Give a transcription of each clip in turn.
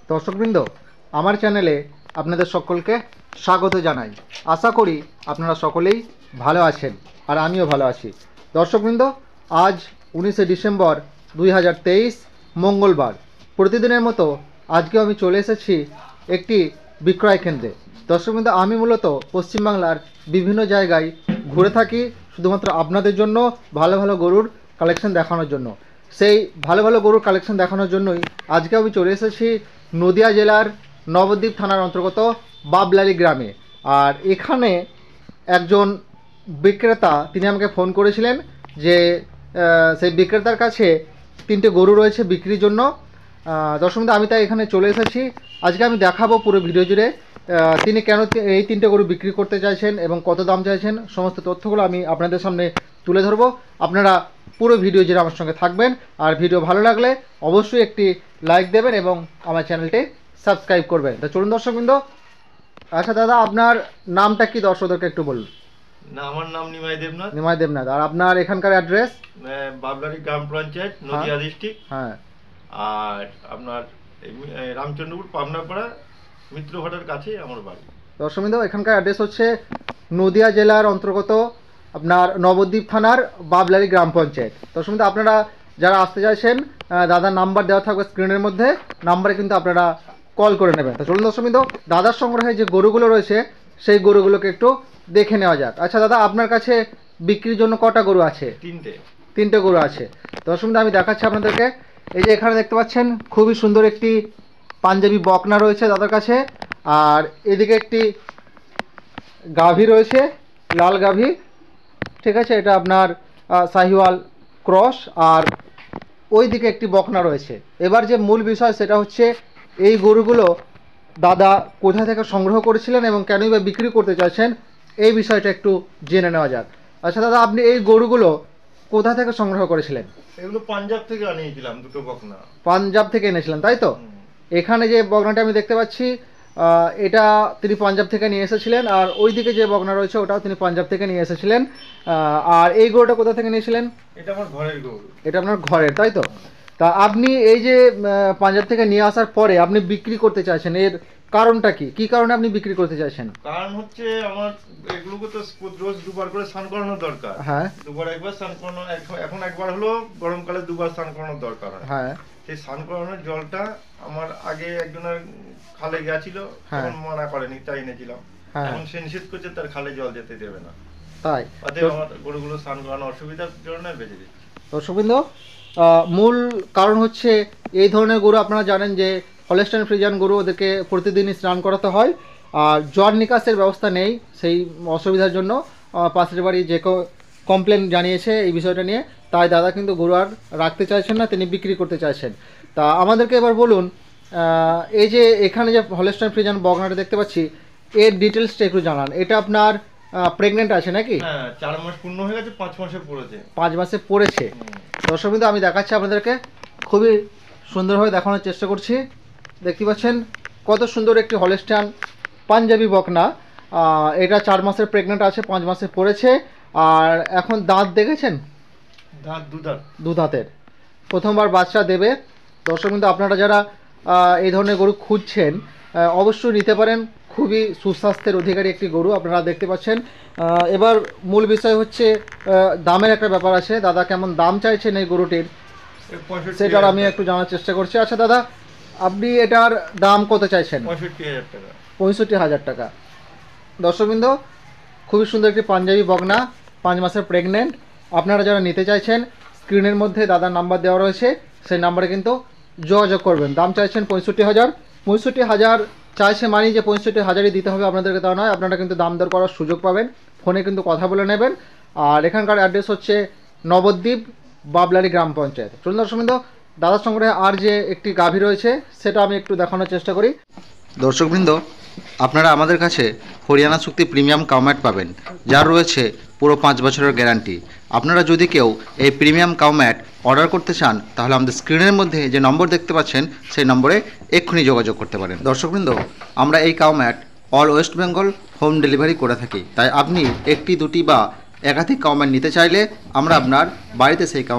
দর্শকবৃন্দ, আমার চ্যানেলে আপনাদের সকলকে স্বাগত জানাই। আশা করি আপনারা সকলেই ভালো আছেন আর আমিও ভালো আছি। দর্শকবৃন্দ, আজ 19শে ডিসেম্বর 2023 মঙ্গলবার। প্রতিদিনের মতো আজকেও আমি চলে এসেছি একটি বিক্রয় কেন্দ্রে। দর্শকবৃন্দ, আমি মূলত পশ্চিমবাংলার বিভিন্ন জায়গায় ঘুরে থাকি শুধুমাত্র আপনাদের জন্য ভালো ভালো গরুর কালেকশন দেখানোর জন্য। সেই ভালো ভালো গরুর কালেকশন দেখানোর জন্যই আজকে আমি চলে এসেছি নদিয়া জেলার নবদ্বীপ থানার অন্তর্গত বাবলারি গ্রামে। আর এখানে একজন বিক্রেতা তিনি আমাকে ফোন করেছিলেন যে সেই বিক্রেতার কাছে 3টে গরু রয়েছে বিক্রির জন্য। দর্শক, আমি তাই এখানে চলে এসেছি। আজকে আমি দেখাবো পুরো ভিডিও জুড়ে তিনি কেন এই 3টে গরু বিক্রি করতে চাইছেন এবং কত দাম চাইছেন, সমস্ত তথ্যগুলো আমি আপনাদের সামনে তুলে ধরবো। আপনারা পুরো ভিডিও জুড়ে আমার সঙ্গে থাকবেন। আর ভিডিও ভালো লাগলে অবশ্যই একটি লাইক দেবেন এবং আমার চ্যানেলটি সাবস্ক্রাইব করবেন। তো চলুন দর্শকবৃন্দ। আচ্ছা দাদা, আপনার নামটা কি দর্শকদেরকে একটু বলুন। না, আমার নাম নিমাই দেবনাথ। নিমাই দেবনাথ। আর আপনার এখানকার অ্যাড্রেস? বাবলারি গ্রাম পঞ্চায়েত, নদিয়া ডিস্ট্রিক্ট। হ্যাঁ। আর আপনার রামচন্দ্রপুর পাবনাপাড়া মিত্রভাটার কাছে আমার বাড়ি। দর্শকবৃন্দ, এখানকার অ্যাড্রেস হচ্ছে নদিয়া জেলার অন্তর্গত আপনার নবদ্বীপ থানার বাবলারি গ্রাম পঞ্চায়েত। দর্শকবৃন্দ, আপনারা যারা আসতে চাইছেন দাদার নাম্বার দেওয়া থাকবে স্ক্রিনের মধ্যে, নাম্বারে কিন্তু আপনারা কল করে নেবেন। তো চলুন দর্শকবৃন্দ, দাদার সংগ্রহে যে গরুগুলো রয়েছে সেই গরুগুলোকে একটু দেখে নেওয়া যাক। আচ্ছা দাদা, আপনার কাছে বিক্রির জন্য কটা গরু আছে? 3টে গরু আছে। দর্শকবৃন্দ, আমি দেখাচ্ছি আপনাদেরকে। এই যে এখানে দেখতে পাচ্ছেন খুবই সুন্দর একটি পাঞ্জাবি বকনা রয়েছে দাদার কাছে। আর এদিকে একটি গাভী রয়েছে, লাল গাভী, ঠিক আছে, এটা আপনার শাহিওয়াল ক্রস। আর ওই দিকে একটি বকনা রয়েছে। এবার যে মূল বিষয় সেটা হচ্ছে এই গরুগুলো দাদা কোথা থেকে সংগ্রহ করেছিলেন এবং কেনই বা বিক্রি করতে চাইছেন, এই বিষয়টা একটু জেনে নেওয়া যাক। আচ্ছা দাদা, আপনি এই গরুগুলো কোথা থেকে সংগ্রহ করেছিলেন? এগুলো পাঞ্জাব থেকে আনিয়েছিলাম, 2টো বকনা। পাঞ্জাব থেকে এনেছিলেন, তাই তো? এখানে যে বকনাটা আমি দেখতে পাচ্ছি এটা তিনি পাঞ্জাব থেকে নিয়ে এসেছিলেন। আর ওই দিকে যে বকনা রয়েছে ওটাও তিনি পাঞ্জাব থেকে নিয়ে এসেছিলেন। আর এই গরুটা কোথা থেকে নিয়েছিলেন? এটা আমার ঘরের গরু। এটা আপনার ঘরের, তাই তো? তা আপনি এই যে পাঞ্জাব থেকে নিয়ে আসার পরে আপনি বিক্রি করতে চাইছেন, এর কারণটা কি? কি কারণে আপনি বিক্রি করতে চাইছেন? কারণ হচ্ছে আমার এগুলোকে তো রোজ 2বার করে স্নান করানো দরকার। হ্যাঁ। 2বার একবার স্নান করানো, এখন একবার হলো, গরমকালে 2বার স্নান করানোর দরকার হয়। হ্যাঁ। সেই স্নান করানোর জলটা আমার আগে একজনের খালে গেছিল, তখন মানা করেনি, তাই এনেছিলাম। এখন সে নিষেধ করছে, তার খালে জল যেতে দেবে না, তাই আমার গরুগুলো স্নান করানো অসুবিধার জন্য বেঁচে দিচ্ছি। দর্শকবৃন্দ, মূল কারণ হচ্ছে এই ধরনের গরু আপনারা জানেন যে হলস্টাইন ফ্রিজিয়ান গরু, ওদেরকে প্রতিদিনই স্নান করাতে হয়। আর জল নিকাশের ব্যবস্থা নেই, সেই অসুবিধার জন্য পাশের বাড়ি যে কমপ্লেন জানিয়েছে এই বিষয়টা নিয়ে, তাই দাদা কিন্তু গরু আর রাখতে চাইছেন না, তিনি বিক্রি করতে চাইছেন। তা আমাদেরকে এবার বলুন, এই যে এখানে যে হলস্টাইন ফ্রিজিয়ান বকনাটা দেখতে পাচ্ছি, এর ডিটেলসটা একটু জানান। এটা আপনার প্রেগনেন্ট আছে নাকি? হ্যাঁ, 4 মাস পূর্ণ হয়ে গেছে, 5 মাসে পড়েছে। 5 মাসে পড়েছে। দর্শকবৃন্দ, আমি দেখাচ্ছি আপনাদেরকে, খুবই সুন্দরভাবে দেখানোর চেষ্টা করছি। দেখতে পাচ্ছেন কত সুন্দর একটি হলস্টাইন পাঞ্জাবি বকনা। এটা 4 মাসের প্রেগনেন্ট আছে, 5 মাসে পড়েছে। আর এখন দাঁত দেখেছেন? দাঁত 2 দাঁত। 2 দাঁতের, প্রথমবার বাচ্চা দেবে। দর্শকবৃন্দ, আপনারা যারা এই ধরনের গরু খুঁজছেন অবশ্যই নিতে পারেন। খুবই সুস্বাস্থ্যের অধিকারী একটি গরু আপনারা দেখতে পাচ্ছেন। এবার মূল বিষয় হচ্ছে দামের একটা ব্যাপার আছে। দাদা কেমন দাম চাইছেন এই গরুটির, সেটার আমি একটু জানার চেষ্টা করছি। আচ্ছা দাদা, আপনি এটার দাম কত চাইছেন? 65,000 টাকা। 65,000 টাকা। দর্শকবৃন্দ, খুবই সুন্দর একটি পাঞ্জাবি বকনা, 5 মাসের প্রেগনেন্ট। আপনারা যারা নিতে চাইছেন স্ক্রিনের মধ্যে দাদার নাম্বার দেওয়া রয়েছে, সেই নাম্বারে কিন্তু যোগাযোগ করবেন। দাম চাইছেন 65,000। 65,000 চাইছে মানে যে 65,000ই দিতে হবে আপনাদেরকে তা নয়, আপনারা কিন্তু দাম দর করার সুযোগ পাবেন, ফোনে কিন্তু কথা বলে নেবেন। আর এখানকার অ্যাড্রেস হচ্ছে নবদ্বীপ বাবলারি গ্রাম পঞ্চায়েত। চলুন দর্শকবৃন্দ, দাদার সংগ্রহে আর যে একটি গাভী রয়েছে সেটা আমি একটু দেখানোর চেষ্টা করি। দর্শকবৃন্দ, আপনারা আমাদের কাছে হরিয়ানা চুক্তি প্রিমিয়াম কাউম্যাট পাবেন, যার রয়েছে পুরো 5 বছরের গ্যারান্টি। আপনারা যদি কেউ এই প্রিমিয়াম কাউম্যাট অর্ডার করতে চান তাহলে আমাদের স্ক্রিনের মধ্যে যে নম্বর দেখতে পাচ্ছেন সেই নম্বরে এক্ষুনি যোগাযোগ করতে পারেন। দর্শকবৃন্দ, আমরা এই কাউম্যাট all West Bengal home delivery করে থাকি, তাই আপনি 1, 2 বা একাধিক কাউম্যাট নিতে চাইলে আমরা আপনার বাড়িতে সেই কাউম্যাট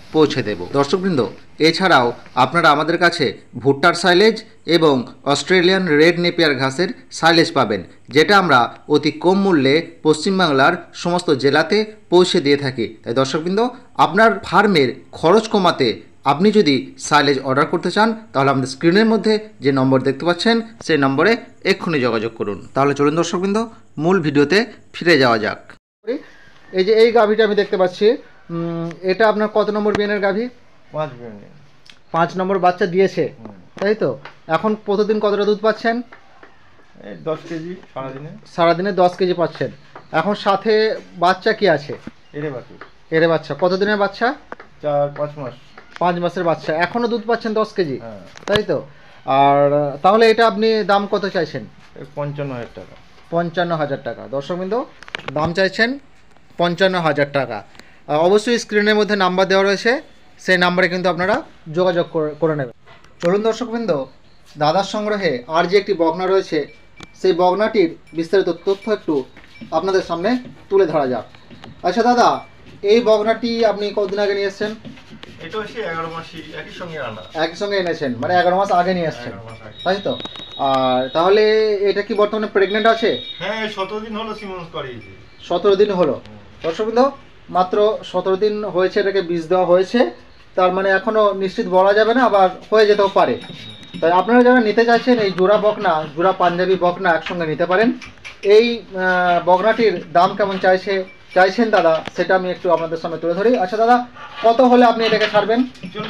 পৌঁছে দেব। দর্শকবৃন্দ, এছাড়াও আপনারা আমাদের কাছে ভুট্টার সাইলেজ এবং অস্ট্রেলিয়ান রেড নেপিয়ার ঘাসের সাইলেজ পাবেন, যেটা আমরা অতি কম মূল্যে পশ্চিমবাংলার সমস্ত জেলাতে পৌঁছে দিয়ে থাকি। তাই দর্শকবৃন্দ, আপনার ফার্মের খরচ কমাতে আপনি যদি সাইলেজ অর্ডার করতে চান তাহলে আমাদের স্ক্রিনের মধ্যে যে নম্বর দেখতে পাচ্ছেন সেই নম্বরে এক্ষুনি যোগাযোগ করুন। তাহলে চলুন দর্শকবৃন্দ, মূল ভিডিওতে ফিরে যাওয়া যাক। এই যে এই গাভীটা আমি দেখতে পাচ্ছি, এটা আপনার কত নম্বর বিয়ানের গাভী? 5 বিয়ান। 5 নম্বর বাচ্চা দিয়েছে, তাই তো? এখন প্রতিদিন কতটা দুধ পাচ্ছেন? এই 10 কেজি সারাদিনে 10 কেজি পাচ্ছেন। এখন সাথে বাচ্চা কি আছে? এরে বাচ্চা। কতদিনের বাচ্চা? 4-5 মাস। 5 মাসের বাচ্চা, এখনো দুধ পাচ্ছেন 10 কেজি, তাই তো? আর তাহলে এটা আপনি দাম কত চাইছেন? 55,000 টাকা। 55,000 টাকা। দর্শকবৃন্দ, দাম চাইছেন 55,000 টাকা। অবশ্যই স্ক্রিনের মধ্যে নাম্বার দেওয়া রয়েছে, সেই নাম্বারে কিন্তু আপনারা যোগাযোগ করে নেবেন। চলুন দর্শকবৃন্দ, দাদার সংগ্রহে আর যে একটি বকনা রয়েছে সেই বকনাটির বিস্তারিত তথ্য একটু আপনাদের সামনে তুলে ধরা যাক। আচ্ছা দাদা, এই বকনাটি আপনি কতদিন আগে নিয়ে এসেছেন? এটা হচ্ছে 11 মাসই একই সঙ্গে আনা। একই সঙ্গে এনেছেন, মানে 11 মাস আগে নিয়ে এসেছেন, তাই তো? আর তাহলে এটা কি বর্তমানে প্রেগনেন্ট আছে? হ্যাঁ, 17 দিন হলো সিমন্স করিয়েছি। 17 দিন হলো। দর্শকবৃন্দ, মাত্র 17 দিন হয়েছে এটাকে বীজ দেওয়া হয়েছে, তার মানে এখনও নিশ্চিত বলা যাবে না, আবার হয়ে যেতেও পারে। তাই আপনারা যারা নিতে চাইছেন এই জোড়া বকনা, জোড়া পাঞ্জাবি বকনা একসঙ্গে নিতে পারেন। এই বকনাটির দাম কেমন চাইছেন দাদা, সেটা আমি একটু আপনাদের সামনে তুলে ধরি। আচ্ছা দাদা, কত হলে আপনি এটাকে ছাড়বেন?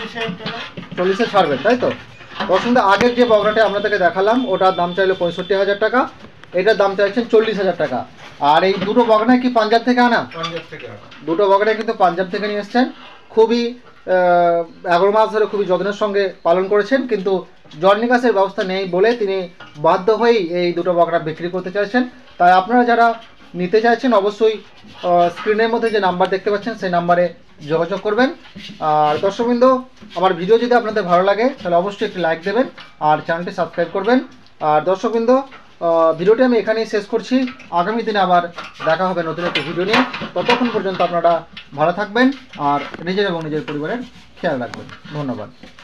40-এ ছাড়বেন, তাই তো? দর্শকবৃন্দ, আগের যে বকনাটা আপনাদেরকে দেখালাম ওটার দাম চাইলো 65,000 টাকা, এটার দাম চাইছেন 40,000 টাকা। আর এই দুটো বকনায় কি পাঞ্জাব থেকে আনা? পাঞ্জাব থেকে আনা। দুটো বকনায় কিন্তু পাঞ্জাব থেকে নিয়ে এসছেন। খুবই 11 মাস ধরে খুবই যত্নের সঙ্গে পালন করেছেন, কিন্তু জর্নিকাসের ব্যবস্থা নেই বলে তিনি বাধ্য হয়েই এই দুটো বকনা বিক্রি করতে চাইছেন। তাই আপনারা যারা নিতে চাইছেন অবশ্যই স্ক্রিনের মধ্যে যে নাম্বার দেখতে পাচ্ছেন সেই নাম্বারে যোগাযোগ করবেন। আর দর্শকবৃন্দ, আমার ভিডিও যদি আপনাদের ভালো লাগে তাহলে অবশ্যই একটি লাইক দেবেন আর চ্যানেলটি সাবস্ক্রাইব করবেন। আর দর্শকবৃন্দ, ভিডিওটি আমি এখানেই শেষ করছি। আগামী দিনে আবার দেখা হবে নতুন একটি ভিডিও নিয়ে। ততক্ষণ পর্যন্ত আপনারা ভালো থাকবেন আর নিজের এবং নিজের পরিবারের খেয়াল রাখবেন। ধন্যবাদ।